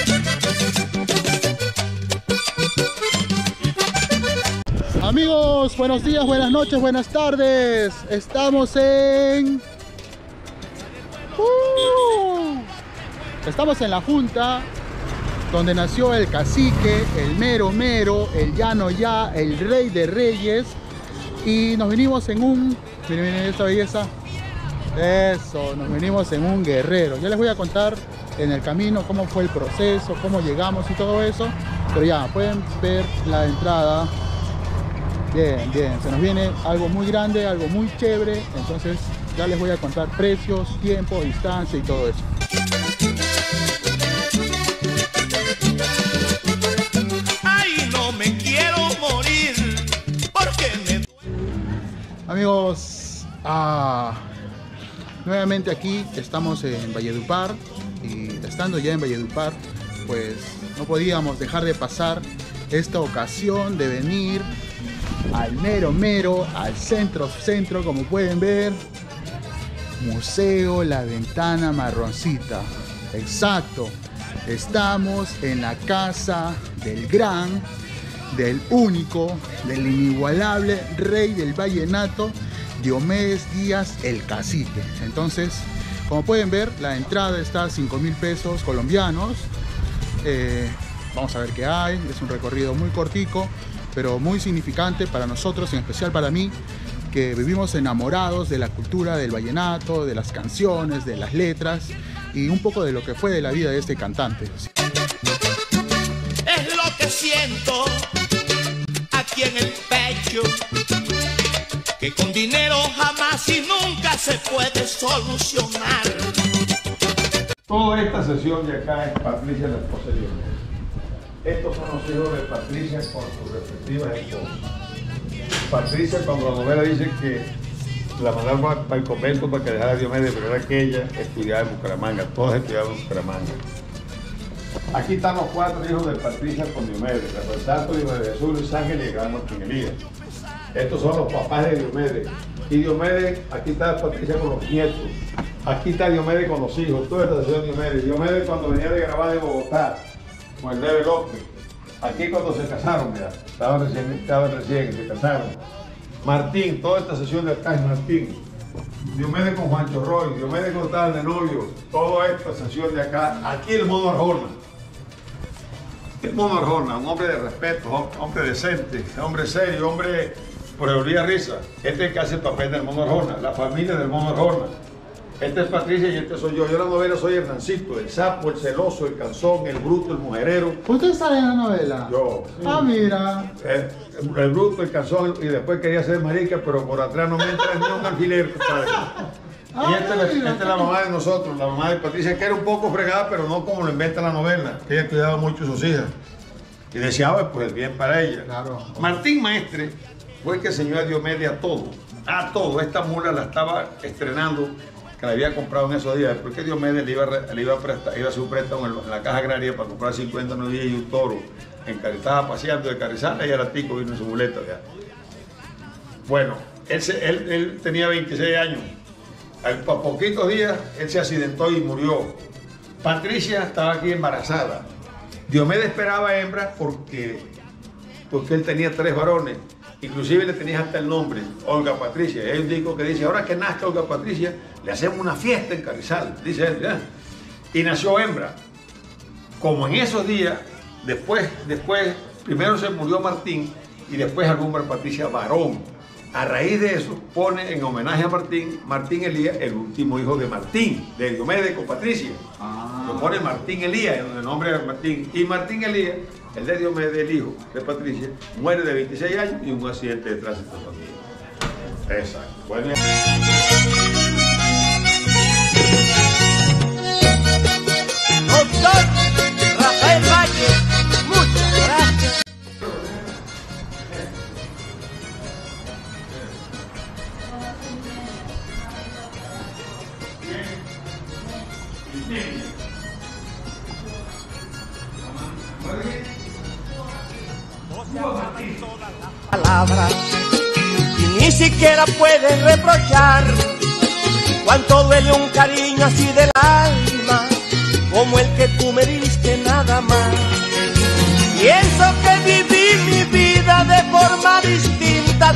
Amigos, buenos días, buenas noches, buenas tardes. Estamos en... Estamos en la Junta, donde nació el cacique, el mero mero, el llano ya, el rey de reyes. Y nos vinimos en un... Miren, miren esta belleza. Eso, nos vinimos en un guerrero. Ya les voy a contar en el camino cómo fue el proceso, cómo llegamos y todo eso. Pero ya, pueden ver la entrada. Bien, bien, se nos viene algo muy grande, algo muy chévere. Entonces ya les voy a contar precios, tiempo, distancia y todo eso. Ay, no me quiero morir porque me... Amigos, nuevamente aquí estamos en Valledupar. Y estando ya en Valledupar, pues no podíamos dejar de pasar esta ocasión de venir al mero mero, al centro, como pueden ver, Museo La Ventana Marroncita. Exacto, estamos en la casa del gran, del único, del inigualable rey del vallenato, Diomedes Díaz el Cacique. Entonces, como pueden ver, la entrada está a 5.000 pesos colombianos. Vamos a ver qué hay. Es un recorrido muy cortico, pero muy significante para nosotros, en especial para mí, que vivimos enamorados de la cultura del vallenato, de las canciones, de las letras y un poco de lo que fue de la vida de este cantante. Es lo que siento aquí en el pecho, que con dinero jamás y nunca se puede solucionar. Toda esta sesión de acá es Patricia, la esposa de Diomedes. Estos son los hijos de Patricia con sus respectivas esposas. Patricia, cuando la novela dice que la mandaron para el convento para que dejara a Diomedes, pero era que ella estudiaba en Bucaramanga, todas estudiaban en Bucaramanga. Aquí están los 4 hijos de Patricia con Diomedes, Rafael Santos, Diomedes Jesús, Luis Ángel y el gran Martín Elías. Estos son los papás de Diomedes. Y Diomedes, aquí está Patricia con los nietos. Aquí está Diomedes con los hijos, toda esta sesión de Diomedes. Diomedes cuando venía de grabar de Bogotá, con el Neve López. Aquí cuando se casaron, mira, estaban recién, se casaron. Martín, toda esta sesión de acá es Martín. Diomedes con Juancho Roy, Diomedes con tal de novio, toda esta sesión de acá. Aquí el Mono Arjona. El Mono Arjona, un hombre de respeto, hombre decente, hombre serio, hombre por el risa. Este es el que hace el papel del Mono Arjona, la familia del Mono Arjona. Este es Patricia y este soy yo. Yo en la novela soy Hernancito, el sapo, el celoso, el cansón, el bruto, el mujerero. ¿Usted sale en la novela? Yo. Sí. Ah, mira. El bruto, el cansón, y después quería ser marica, pero por atrás no me entra ni un alfiler, compadre. Y esta es la mamá de nosotros, la mamá de Patricia, que era un poco fregada, pero no como lo inventa la novela, que ella cuidaba mucho a sus hijas. Y deseaba pues el bien para ella. Claro. Martín Maestre fue el que enseñó a Diomedes a todo. A todo. Esta mula la estaba estrenando, que la había comprado en esos días, porque Diomedes le iba a hacer un préstamo en la Caja Agraria para comprar 50 novillas y un toro. Estaba paseando de Carrizales y al Tico vino en su muleta. Ya. Bueno, él tenía 26 años. A poquitos días él se accidentó y murió. Patricia estaba aquí embarazada. Diomedes esperaba hembras porque él tenía 3 varones. Inclusive le tenía hasta el nombre, Olga Patricia. Hay un disco que dice, ahora que nazca Olga Patricia, le hacemos una fiesta en Carrizal, dice él, ¿ya? Y nació hembra. Como en esos días, después, primero se murió Martín y después alumbra Patricia varón. A raíz de eso, pone en homenaje a Martín Elías, el último hijo de Martín, de Diomedes con Patricia. Lo pone Martín Elías, en el nombre de Martín. Y Martín Elías, el de Diomedes, el hijo de Patricia, muere de 26 años y un accidente de tránsito también. Exacto. Bueno. Doctor Rafael Valle, muchas gracias. Palabras y ni siquiera puedes reprochar cuánto duele un cariño así del alma como el que tú me diste nada más.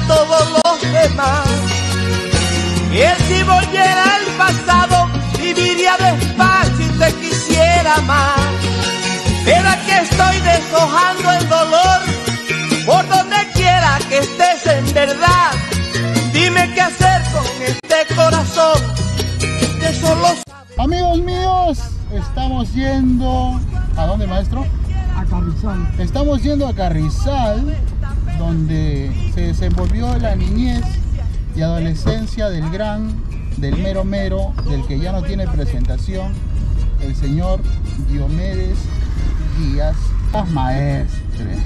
todos los demás. Y él si volviera al pasado, viviría despacio y te quisiera más. Pero aquí estoy deshojando el dolor, por donde quiera que estés en verdad. Dime qué hacer con este corazón, que solo sabe. Amigos míos, estamos yendo... ¿A dónde, maestro? A Carrizal. Estamos yendo a Carrizal, donde se desenvolvió la niñez y adolescencia del mero mero, del que ya no tiene presentación, el señor Diomedes Díaz, maestre.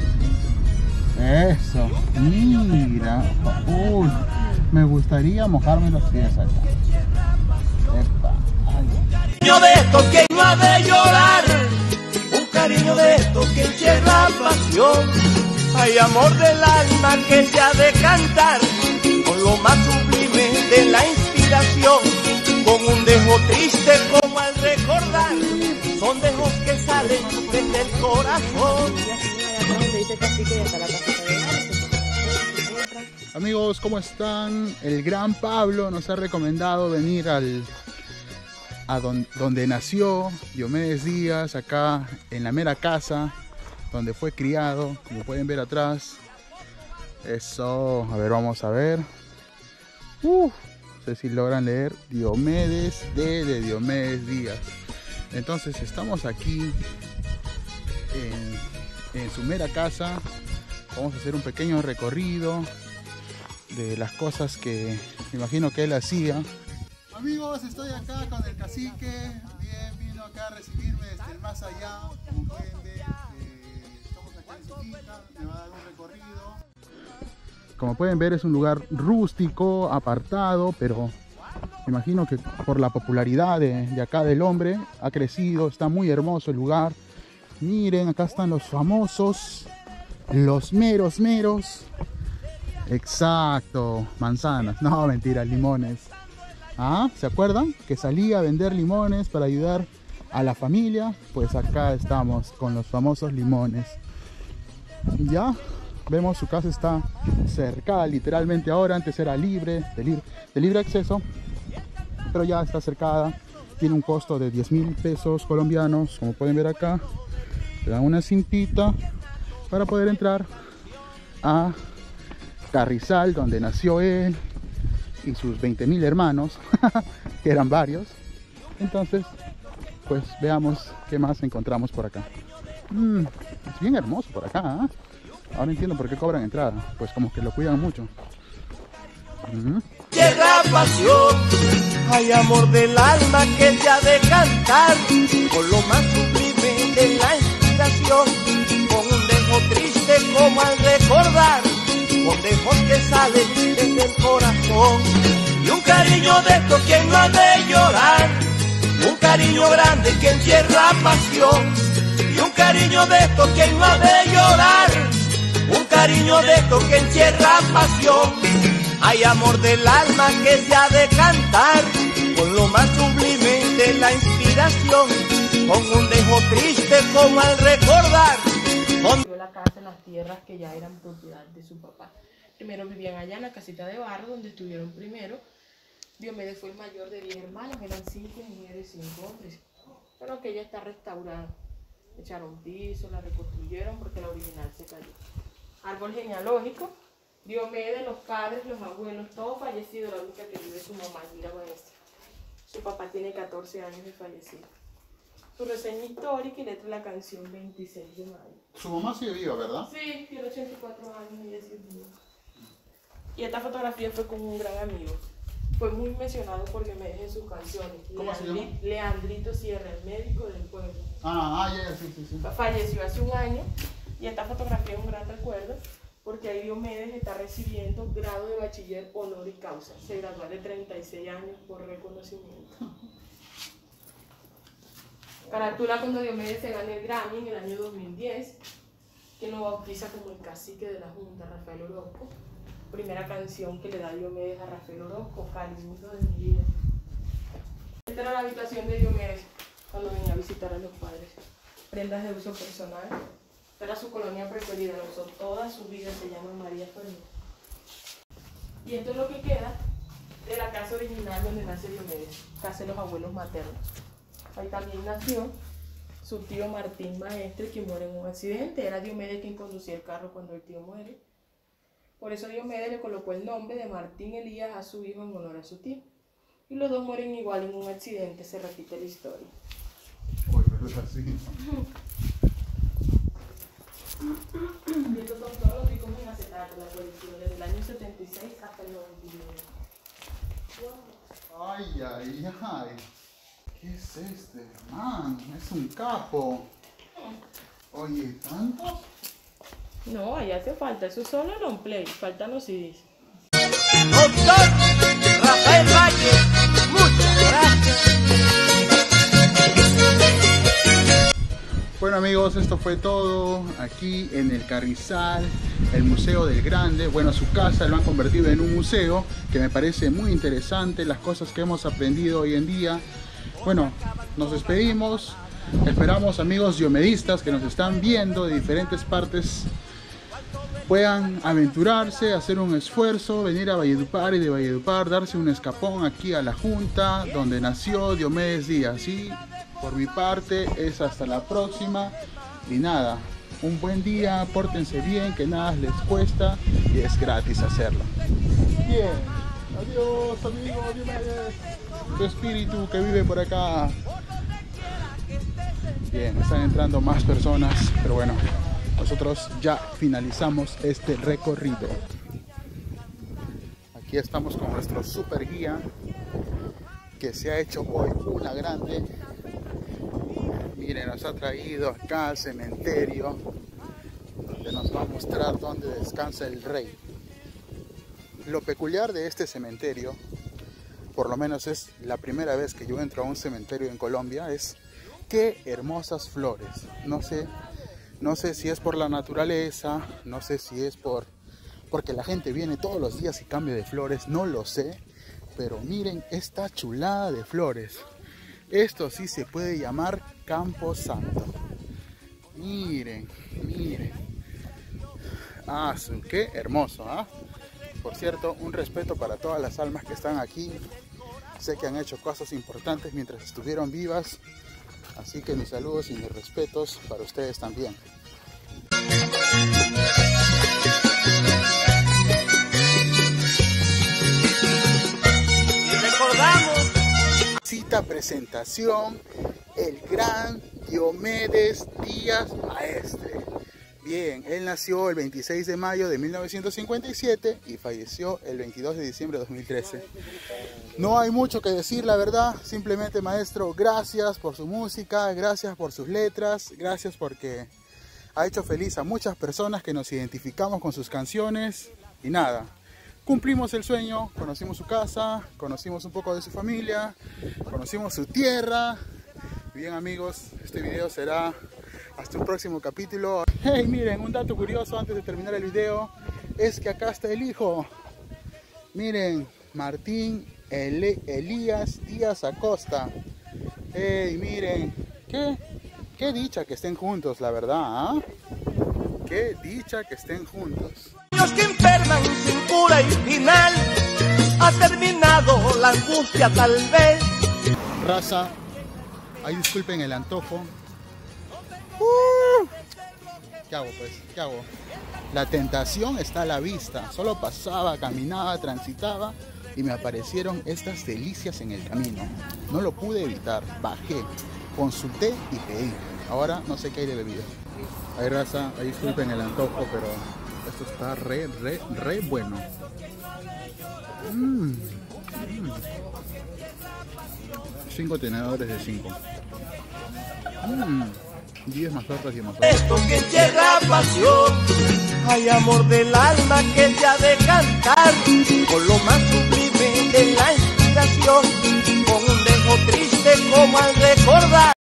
Eso, mira. Uy, me gustaría mojarme los pies acá. Epa, ay. Cariño de esto que no ha de llorar, un cariño de esto que encierra pasión. Hay amor del alma que se ha de cantar con lo más sublime de la inspiración, con un dejo triste como al recordar, son dejos que salen desde el corazón. Amigos, ¿cómo están? El gran Pablo nos ha recomendado venir donde nació Diomedes Díaz, acá en la mera casa donde fue criado, como pueden ver atrás. Eso, a ver, vamos a ver. No sé si logran leer Diomedes de Diomedes Díaz. Entonces estamos aquí en su mera casa. Vamos a hacer un pequeño recorrido de las cosas que me imagino que él hacía. Amigos, estoy acá con el cacique. Bien, vino acá a recibirme desde el más allá. Como pueden ver, estamos acá en su finca. Me va a dar un recorrido. Como pueden ver, es un lugar rústico, apartado, pero me imagino que por la popularidad de acá del hombre ha crecido. Está muy hermoso el lugar. Miren, acá están los famosos, los meros. Exacto, manzanas. No, mentira, limones. ¿Ah? ¿Se acuerdan? Que salía a vender limones para ayudar a la familia. Pues acá estamos con los famosos limones. Ya vemos, su casa está cercada literalmente ahora. Antes era libre, de libre acceso, pero ya está cercada. Tiene un costo de 10.000 pesos colombianos. Como pueden ver acá, te dan una cintita para poder entrar a Carrizal, donde nació él y sus 20.000 hermanos, que eran varios. Entonces, pues veamos qué más encontramos por acá. Es bien hermoso por acá, ¿eh? Ahora entiendo por qué cobran entrada, pues como que lo cuidan mucho. Llega pasión, hay amor del alma que se ha de cantar con lo más sublime de la inspiración, con un dejo triste como al recordar, con dejos que salen desde el corazón, y un cariño de esto que no ha de llorar, un cariño grande que encierra pasión, y un cariño de esto que no ha de llorar, un cariño de esto que encierra pasión. Hay amor del alma que se ha de cantar con lo más sublime de la inspiración, con un dejo triste como al recordar. La casa en las tierras que ya eran propiedad de su papá. Primero vivían allá en la casita de barro donde estuvieron primero. Diomedes fue el mayor de 10 hermanos, eran 5 mujeres y 5 hombres. Pero que ella está restaurada. Echaron piso, la reconstruyeron porque la original se cayó. Árbol genealógico. Diomedes, los padres, los abuelos, todos fallecidos. La única que vive es su mamá, la maestra. Su papá tiene 14 años de fallecido. Su reseña histórica y letra de la canción 26 de mayo. Su mamá sigue viva, ¿verdad? Sí, tiene 84 años y ella sigue viva. Y esta fotografía fue con un gran amigo. Fue muy mencionado por Diomedes en sus canciones. ¿Cómo se llama? Leandrito Sierra, el médico del pueblo. Sí. Falleció hace un año y esta fotografía es un gran recuerdo porque ahí Diomedes está recibiendo grado de bachiller honor y causa. Se graduó de 36 años por reconocimiento. Carátula cuando Diomedes se gana el Grammy en el año 2010, que lo bautiza como el cacique de la Junta, Rafael Orozco. Primera canción que le da Diomedes a Rafael Orozco, Cariñito de mi vida. Esta era la habitación de Diomedes cuando venía a visitar a los padres. Prendas de uso personal. Esta era su colonia preferida, lo usó toda su vida, se llama María Fernanda. Y esto es lo que queda de la casa original donde nace Diomedes, casa de los abuelos maternos. Ahí también nació su tío Martín Maestre, que muere en un accidente. Era Diomedes quien conducía el carro cuando el tío muere. Por eso Diomedes le colocó el nombre de Martín Elías a su hijo en honor a su tío. Y los dos mueren igual en un accidente, se repite la historia. Uy, pero es así. Y estos son todos los discos en acetato, la colección, desde el año 76 hasta el 99. Ay, ay, ay. ¿Qué es este, man? Es un capo. Oye, ¿tantos? No, ahí hace falta, eso es solo long play, faltan los CDs. Doctor Rafael Valle, muchas gracias. Bueno amigos, esto fue todo aquí en el Carrizal, el Museo del Grande. Bueno, su casa lo han convertido en un museo que me parece muy interesante, las cosas que hemos aprendido hoy en día. Bueno, nos despedimos. Esperamos amigos diomedistas que nos están viendo de diferentes partes puedan aventurarse, hacer un esfuerzo, venir a Valledupar y de Valledupar darse un escapón aquí a la Junta donde nació Diomedes Díaz. Y por mi parte es hasta la próxima y nada, un buen día, pórtense bien, que nada les cuesta y es gratis hacerlo. Bien, adiós amigos Diomedes, tu espíritu que vive por acá. Bien, están entrando más personas, pero bueno, nosotros ya finalizamos este recorrido. Aquí estamos con nuestro super guía que se ha hecho hoy una grande. Miren, nos ha traído acá al cementerio donde nos va a mostrar dónde descansa el rey. Lo peculiar de este cementerio, por lo menos es la primera vez que yo entro a un cementerio en Colombia, es qué hermosas flores. No sé si es por la naturaleza, no sé si es porque la gente viene todos los días y cambia de flores, no lo sé, pero miren esta chulada de flores. Esto sí se puede llamar Campo Santo. Miren, miren. Ah, qué hermoso, ¿ah? Por cierto, un respeto para todas las almas que están aquí. Sé que han hecho cosas importantes mientras estuvieron vivas. Así que mis saludos y mis respetos para ustedes también. Y recordamos Cita presentación, el gran Diomedes Díaz Maestre. Bien, él nació el 26 de mayo de 1957 y falleció el 22 de diciembre de 2013. No hay mucho que decir, la verdad. Simplemente, maestro, gracias por su música, gracias por sus letras, gracias porque ha hecho feliz a muchas personas que nos identificamos con sus canciones. Y nada, cumplimos el sueño, conocimos su casa, conocimos un poco de su familia, conocimos su tierra. Bien amigos, este video será hasta un próximo capítulo. Hey, miren, un dato curioso antes de terminar el video es que acá está el hijo. Miren, Martín Elías Díaz Acosta. Hey, miren, qué dicha que estén juntos, la verdad, ¿eh? Qué dicha que estén juntos. los que enferman sin cura y final. Ha terminado la angustia tal vez. Raza, ahí disculpen el antojo. ¿Qué hago pues? ¿Qué hago? La tentación está a la vista. Solo pasaba, caminaba, transitaba y me aparecieron estas delicias en el camino. No lo pude evitar. Bajé, consulté y pedí. Ahora no sé qué hay de bebida. Ahí raza, ahí disculpen el antojo, pero esto está re bueno. 5 tenedores de 5. 10 más tortas y más tortas. Esto que encierra pasión, hay amor del alma que te ha de cantar, con lo más sublime de la inspiración, con un dejo triste como al recordar.